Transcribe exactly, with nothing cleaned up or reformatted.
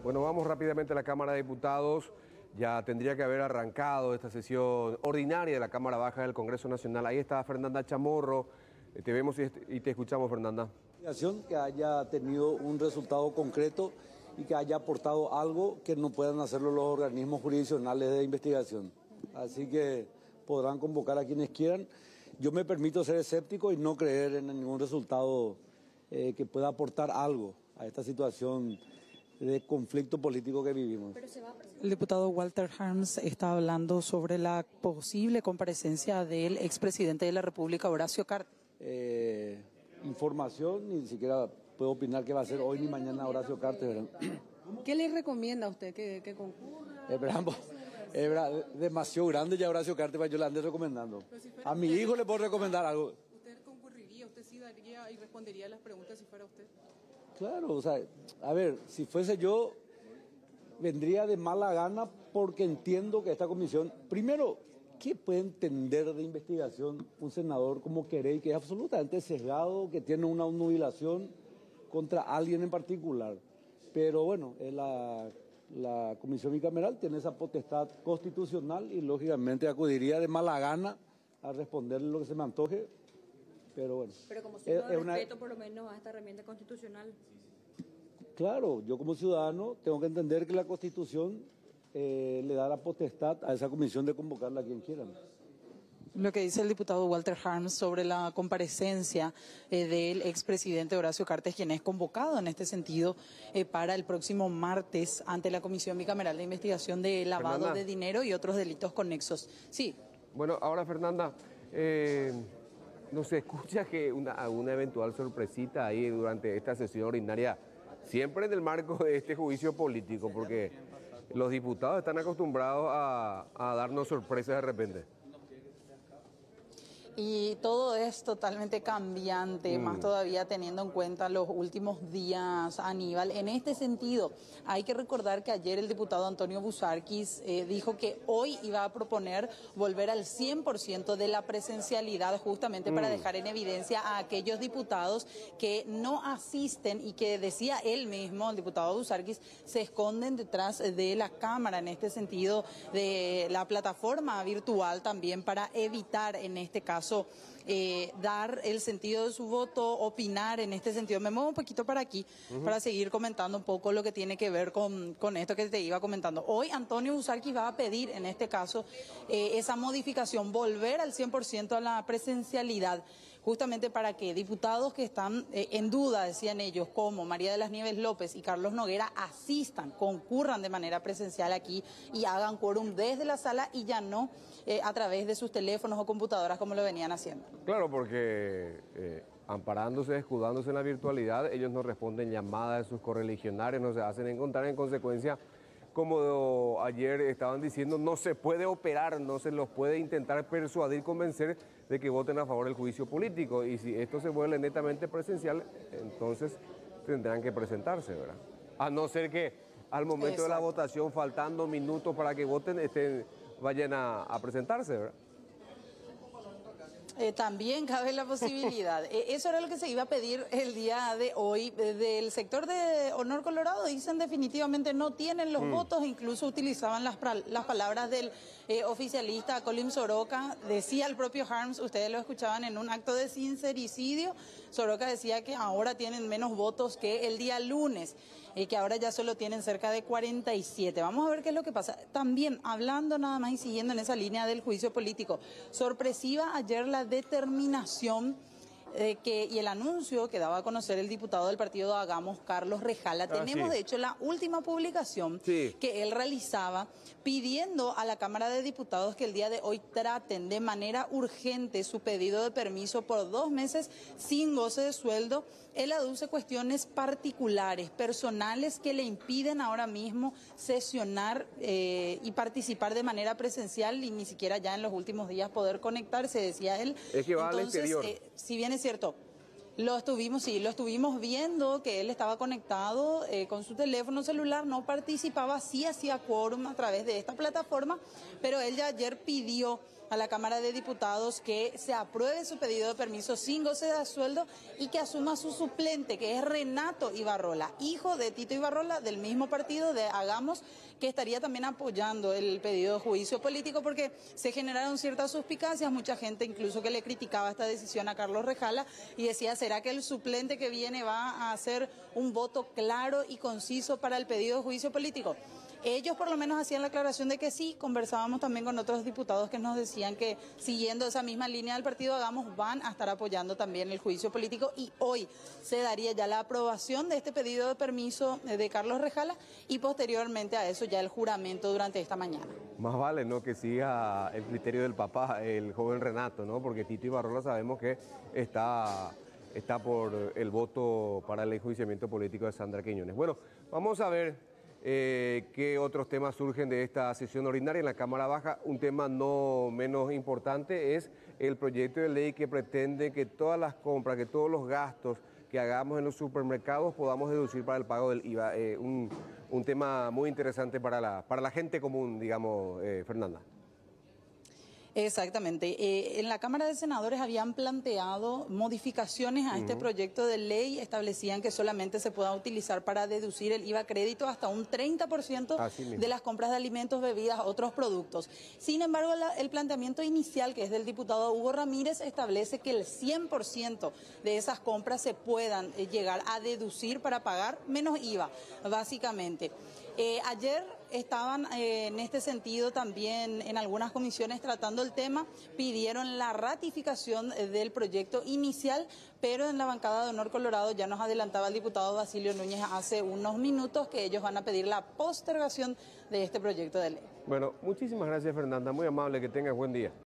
Bueno, vamos rápidamente a la Cámara de Diputados. Ya tendría que haber arrancado esta sesión ordinaria de la Cámara Baja del Congreso Nacional. Ahí está Fernanda Chamorro. Te vemos y te escuchamos, Fernanda. Que haya tenido un resultado concreto y que haya aportado algo que no puedan hacerlo los organismos jurisdiccionales de investigación. Así que podrán convocar a quienes quieran. Yo me permito ser escéptico y no creer en ningún resultado eh, que pueda aportar algo a esta situación de conflicto político que vivimos. El diputado Walter Harms está hablando sobre la posible comparecencia del expresidente de la República, Horacio Cartes. Eh, información, ni siquiera puedo opinar qué va a ser hoy ni mañana Horacio Cartes, ¿verdad? ¿Qué le recomienda a usted que, que concurra? Es verdad, es verdad, demasiado grande ya Horacio Cartes para yo le ande recomendando. Si a mi hijo le puedo recomendar algo. ¿Usted concurriría, usted sí daría y respondería a las preguntas si fuera usted? Claro, o sea, a ver, si fuese yo, vendría de mala gana porque entiendo que esta comisión, primero, ¿qué puede entender de investigación un senador como Querey, que es absolutamente sesgado, que tiene una nubilación contra alguien en particular? Pero bueno, la, la comisión bicameral tiene esa potestad constitucional y lógicamente acudiría de mala gana a responderle lo que se me antoje. Pero bueno. Pero como ciudadano es, es respeto una... por lo menos a esta herramienta constitucional. Claro, yo como ciudadano tengo que entender que la Constitución eh, le da la potestad a esa comisión de convocarla a quien quieran. Lo que dice el diputado Walter Harms sobre la comparecencia eh, del expresidente Horacio Cartes, quien es convocado en este sentido eh, para el próximo martes ante la Comisión Bicameral de Investigación de Lavado Fernanda. de Dinero y otros delitos conexos. Sí. Bueno, ahora Fernanda, eh... no se escucha que una, una eventual sorpresita ahí durante esta sesión ordinaria, siempre en el marco de este juicio político, porque los diputados están acostumbrados a, a darnos sorpresas de repente. Y todo es totalmente cambiante, mm. más todavía teniendo en cuenta los últimos días, Aníbal. En este sentido, hay que recordar que ayer el diputado Antonio Busarquis eh, dijo que hoy iba a proponer volver al cien por ciento de la presencialidad, justamente mm. para dejar en evidencia a aquellos diputados que no asisten y que, decía él mismo, el diputado Busarquis, se esconden detrás de la cámara, en este sentido de la plataforma virtual también, para evitar en este caso Eh, dar el sentido de su voto, opinar en este sentido. Me muevo un poquito para aquí uh-huh. para seguir comentando un poco lo que tiene que ver con, con esto que te iba comentando. Hoy Antonio Busarquis va a pedir en este caso eh, esa modificación, volver al cien por ciento a la presencialidad, justamente para que diputados que están eh, en duda, decían ellos, como María de las Nieves López y Carlos Noguera, asistan, concurran de manera presencial aquí y hagan quórum desde la sala y ya no eh, a través de sus teléfonos o computadoras como lo venían haciendo. Claro, porque eh, amparándose, escudándose en la virtualidad, ellos no responden llamadas de sus correligionarios, no se hacen encontrar, en consecuencia, como ayer estaban diciendo, no se puede operar, no se los puede intentar persuadir, convencer de que voten a favor del juicio político. Y si esto se vuelve netamente presencial, entonces tendrán que presentarse, ¿verdad? A no ser que al momento Exacto. de la votación, faltando minutos para que voten, estén, vayan a, a presentarse, ¿verdad? Eh, también cabe la posibilidad. eh, eso era lo que se iba a pedir el día de hoy. Eh, del sector de Honor Colorado dicen definitivamente no tienen los mm. votos, incluso utilizaban las, las palabras del eh, oficialista Colin Soroka. Decía el propio Harms, ustedes lo escuchaban en un acto de sincericidio, Soroka decía que ahora tienen menos votos que el día lunes, eh, que ahora ya solo tienen cerca de cuarenta y siete. Vamos a ver qué es lo que pasa. También, hablando nada más y siguiendo en esa línea del juicio político, sorpresiva ayer la determinación eh, que, y el anuncio que daba a conocer el diputado del partido de Hagamos, Carlos Rejala. Ah, Tenemos, sí. de hecho, la última publicación sí. que él realizaba pidiendo a la Cámara de Diputados que el día de hoy traten de manera urgente su pedido de permiso por dos meses sin goce de sueldo. Él aduce cuestiones particulares, personales, que le impiden ahora mismo sesionar eh, y participar de manera presencial y ni siquiera ya en los últimos días poder conectarse, decía él. Es que va al exterior. Eh, si bien es cierto, lo estuvimos, sí, lo estuvimos viendo que él estaba conectado eh, con su teléfono celular, no participaba, sí hacía quórum a través de esta plataforma, pero él ya ayer pidió a la Cámara de Diputados que se apruebe su pedido de permiso sin goce de sueldo y que asuma su suplente, que es Renato Ibarrola, hijo de Tito Ibarrola, del mismo partido de Hagamos, que estaría también apoyando el pedido de juicio político, porque se generaron ciertas suspicacias, mucha gente incluso que le criticaba esta decisión a Carlos Rejala y decía, ¿será que el suplente que viene va a hacer un voto claro y conciso para el pedido de juicio político? Ellos por lo menos hacían la aclaración de que sí. Conversábamos también con otros diputados que nos decían que siguiendo esa misma línea del partido Hagamos van a estar apoyando también el juicio político y hoy se daría ya la aprobación de este pedido de permiso de Carlos Rejala y posteriormente a eso ya el juramento durante esta mañana. Más vale, ¿no?, que siga el criterio del papá, el joven Renato, ¿no? Porque Tito Ibarrola sabemos que está, está por el voto para el enjuiciamiento político de Sandra Quiñones. Bueno, vamos a ver Eh, ¿qué otros temas surgen de esta sesión ordinaria en la Cámara Baja? Un tema no menos importante es el proyecto de ley que pretende que todas las compras, que todos los gastos que hagamos en los supermercados podamos deducir para el pago del I V A. Eh, un, un tema muy interesante para la, para la gente común, digamos, eh, Fernanda. Exactamente. Eh, en la Cámara de Senadores habían planteado modificaciones a uh-huh. este proyecto de ley, establecían que solamente se pueda utilizar para deducir el I V A crédito hasta un treinta por ciento de las compras de alimentos, bebidas, otros productos. Sin embargo, la, el planteamiento inicial, que es del diputado Hugo Ramírez, establece que el cien por ciento de esas compras se puedan eh, llegar a deducir para pagar menos I V A, básicamente. Eh, ayer estaban eh, en este sentido también en algunas comisiones tratando el tema, pidieron la ratificación del proyecto inicial, pero en la bancada de Honor Colorado ya nos adelantaba el diputado Basilio Núñez hace unos minutos que ellos van a pedir la postergación de este proyecto de ley. Bueno, muchísimas gracias, Fernanda, muy amable, que tengas buen día.